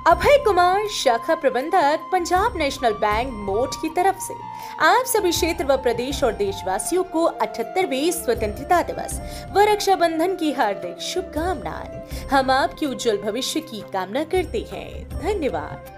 अभय कुमार, शाखा प्रबंधक, Punjab national bank, मोट की तरफ से आप सभी क्षेत्र व प्रदेश और देशवासियों को 78वें स्वतंत्रता दिवस व रक्षाबंधन की हार्दिक शुभकामनाएं। हम आपके उज्जवल भविष्य की कामना करते हैं। धन्यवाद।